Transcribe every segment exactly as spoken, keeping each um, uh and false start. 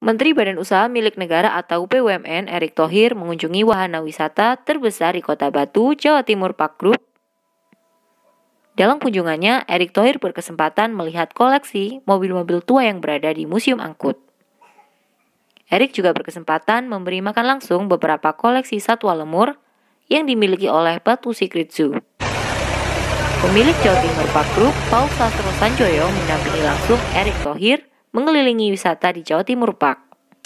Menteri Badan Usaha Milik Negara atau B U M N Erick Thohir mengunjungi wahana wisata terbesar di Kota Batu, Jawa Timur Park Group. Dalam kunjungannya, Erick Thohir berkesempatan melihat koleksi mobil-mobil tua yang berada di Museum Angkut. Erick juga berkesempatan memberi makan langsung beberapa koleksi satwa lemur yang dimiliki oleh Batu Secret Zoo. Pemilik Jawa Timur Park Group, Paul Sastro Sanjoyo, mendampingi langsung Erick Thohir mengelilingi wisata di Jawa Timur Park.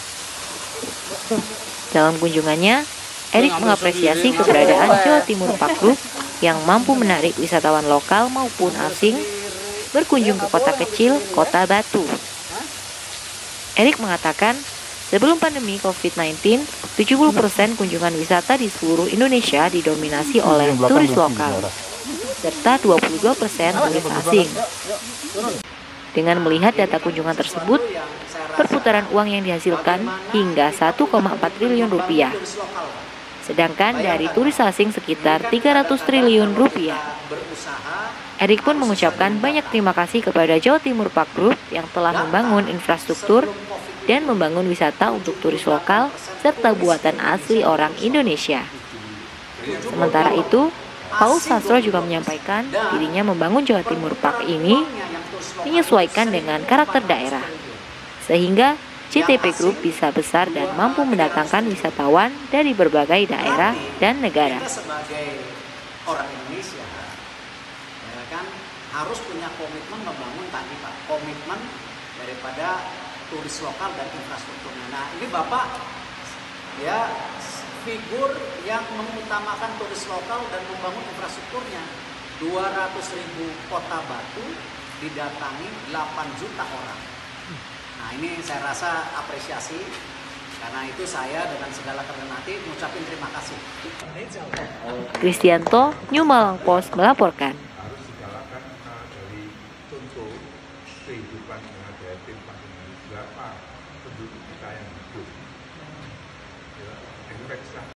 Dalam kunjungannya, Erick mengapresiasi keberadaan Jawa Timur Park Group yang mampu menarik wisatawan lokal maupun asing berkunjung ke kota kecil, Kota Batu. Erick mengatakan, sebelum pandemi covid sembilan belas, tujuh puluh persen kunjungan wisata di seluruh Indonesia didominasi oleh turis lokal, serta dua puluh dua persen turis asing. Dengan melihat data kunjungan tersebut, perputaran uang yang dihasilkan hingga satu koma empat triliun rupiah. Sedangkan dari turis asing sekitar tiga ratus triliun rupiah. Erick pun mengucapkan banyak terima kasih kepada Jawa Timur Park Group yang telah membangun infrastruktur dan membangun wisata untuk turis lokal serta buatan asli orang Indonesia. Sementara itu, Paul Sastro juga menyampaikan dirinya membangun Jawa Timur Park ini menyesuaikan dengan karakter daerah, sehingga J T P Group bisa besar dan mampu mendatangkan wisatawan dari berbagai daerah dan negara. Kita sebagai orang Indonesia, ya kan, harus punya komitmen membangun tadi Pak, komitmen daripada turis lokal dan infrastrukturnya. Nah ini Bapak ya figur yang mengutamakan turis lokal dan membangun infrastrukturnya. dua ratus ribu kota Batu didatangi delapan juta orang. Nah ini saya rasa apresiasi, karena itu saya dengan segala kerendahan hati mengucapkan terima kasih. Kristianto, New Malang Post melaporkan. Harus digalakan uh, dari contoh kehidupan yang ada di berapa penduduk kita yang hidup. Ya,